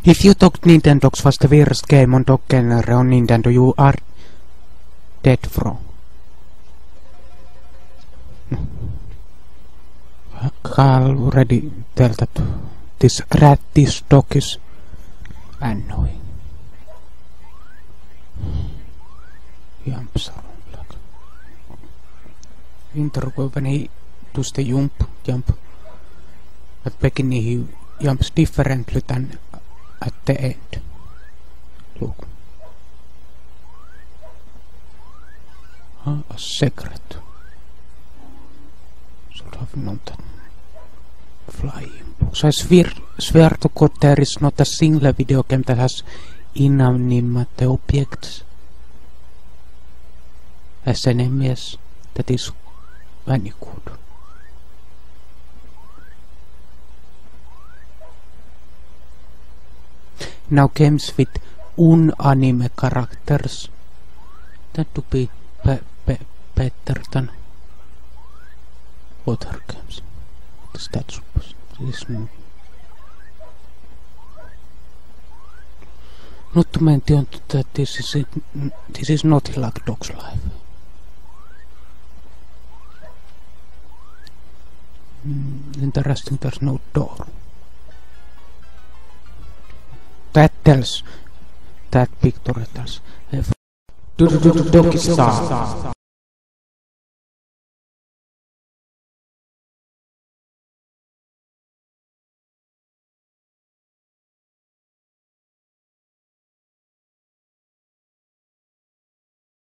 If you thought Nintendo was the worst game on dog genre on Nintendo, you are dead bro. I already tell that this dog is annoying. Jumps around like when he does the jump, at beginning he jumps differently than at the end. Look. A secret. Should have known that. Flying books. I swear to God there is not a single video game that has inanimate objects as enemies. That is very good. Now games with unanime characters tend to be better than other games. What is that supposed to be? Not to mention that this is not like Dog's Life. Interesting, there's no door. That tells, that picture tells. Doggy style.